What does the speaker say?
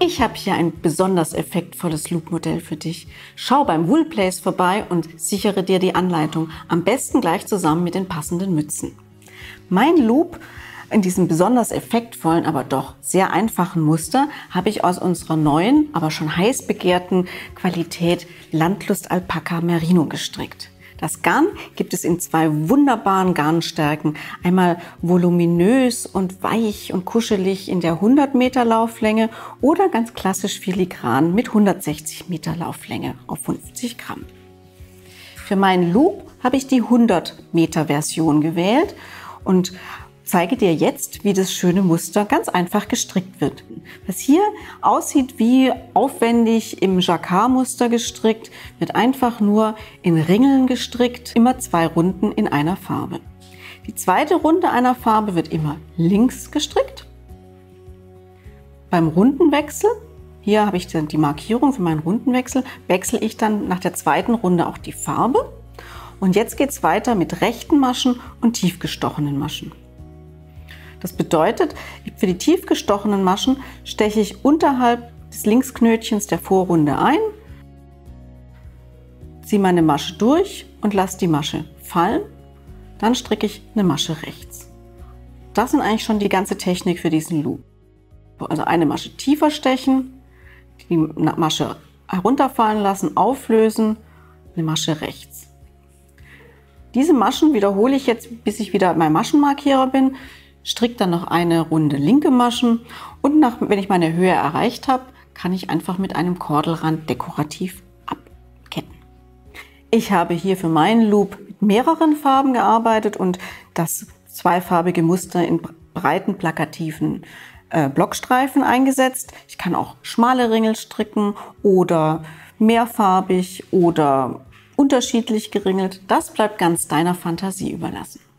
Ich habe hier ein besonders effektvolles Loop-Modell für dich. Schau beim Woolplace vorbei und sichere dir die Anleitung, am besten gleich zusammen mit den passenden Mützen. Mein Loop in diesem besonders effektvollen, aber doch sehr einfachen Muster habe ich aus unserer neuen, aber schon heiß begehrten Qualität Landlust Alpaka Merino gestrickt. Das Garn gibt es in zwei wunderbaren Garnstärken. Einmal voluminös und weich und kuschelig in der 100 Meter Lauflänge oder ganz klassisch filigran mit 160 Meter Lauflänge auf 50 Gramm. Für meinen Loop habe ich die 100 Meter Version gewählt und zeige dir jetzt, wie das schöne Muster ganz einfach gestrickt wird. Was hier aussieht wie aufwendig im Jacquard-Muster gestrickt, wird einfach nur in Ringeln gestrickt, immer 2 Runden in einer Farbe. Die zweite Runde einer Farbe wird immer links gestrickt. Beim Rundenwechsel, hier habe ich dann die Markierung für meinen Rundenwechsel, wechsle ich dann nach der zweiten Runde auch die Farbe. Und jetzt geht es weiter mit rechten Maschen und tief gestochenen Maschen. Das bedeutet, für die tief gestochenen Maschen steche ich unterhalb des Linksknötchens der Vorrunde ein, ziehe meine Masche durch und lasse die Masche fallen. Dann stricke ich eine Masche rechts. Das sind eigentlich schon die ganze Technik für diesen Loop. Also eine Masche tiefer stechen, die Masche herunterfallen lassen, auflösen, eine Masche rechts. Diese Maschen wiederhole ich jetzt, bis ich wieder beim Maschenmarkierer bin. Stricke dann noch eine Runde linke Maschen und wenn ich meine Höhe erreicht habe, kann ich einfach mit einem Kordelrand dekorativ abketten. Ich habe hier für meinen Loop mit mehreren Farben gearbeitet und das zweifarbige Muster in breiten plakativen Blockstreifen eingesetzt. Ich kann auch schmale Ringel stricken oder mehrfarbig oder unterschiedlich geringelt. Das bleibt ganz deiner Fantasie überlassen.